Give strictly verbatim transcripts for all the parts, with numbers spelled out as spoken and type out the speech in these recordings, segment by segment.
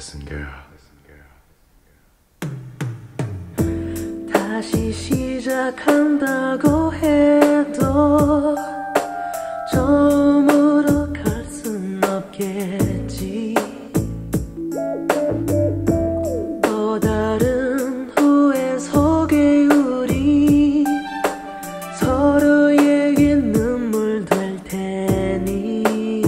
Listen girl. 다시 시작한다고 해도 처음으로 갈 순 없겠지. 또 다른 후회 속에 우리 서로에게 눈물 될 테니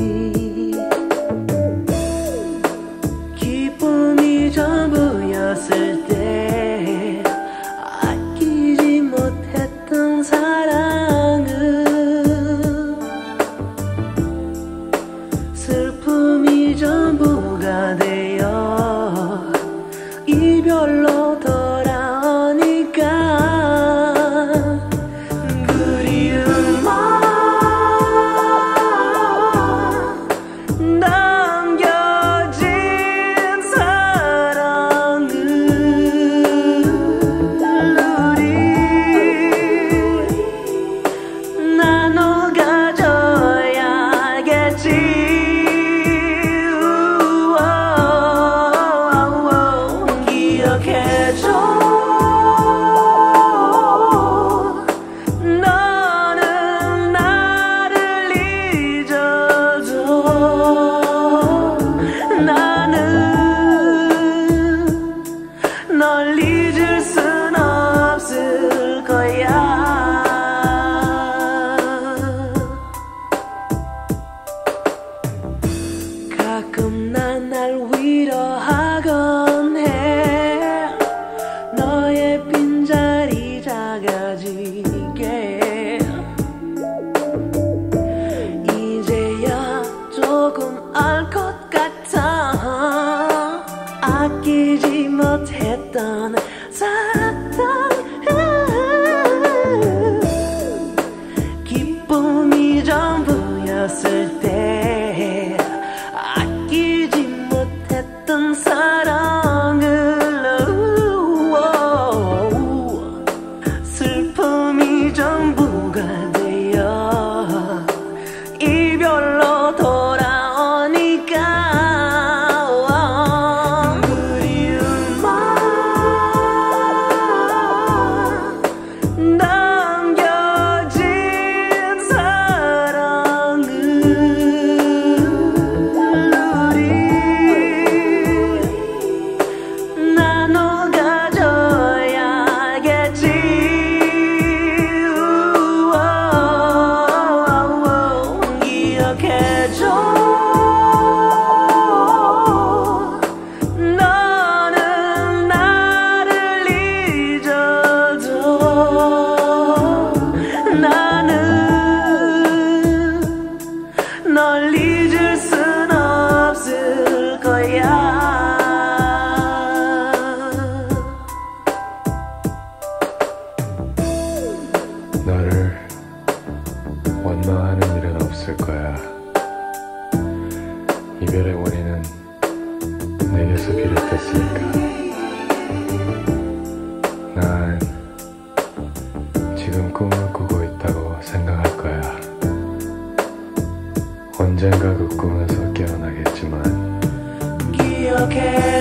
기쁨이 전부였을 때 아끼지 못했던 사랑은 슬픔이 전부가 되어 이별로 돌아오니까 그리움만 남겨진 사랑을 우리 나눠 가져야겠지. 너는 나를 잊어도 나는 널 잊을 순 없을 거야. 가끔 난 날 위로하곤 해. 너의 빈자리 작아지게 이제야 조금 알 것 같아. 아끼지 못했던 사랑 기쁨이 전부였을 때 아끼지 못했던 사랑을 슬픔이 전부가 되어 이별로 돌아오니까 그리움만 남겨진 사랑을 우리 나눠 가져야겠지. 너는 나를 잊어도 나는 널 잊을 순 없을 거야. 너를 원망하는 일은 없을 거야. 이별의 원인은 내게서 비롯됐으니까. 난 지금 꿈을 꾸고 있다고 생각할 거야. 언젠가 그 꿈에서 깨어나겠지만 기억해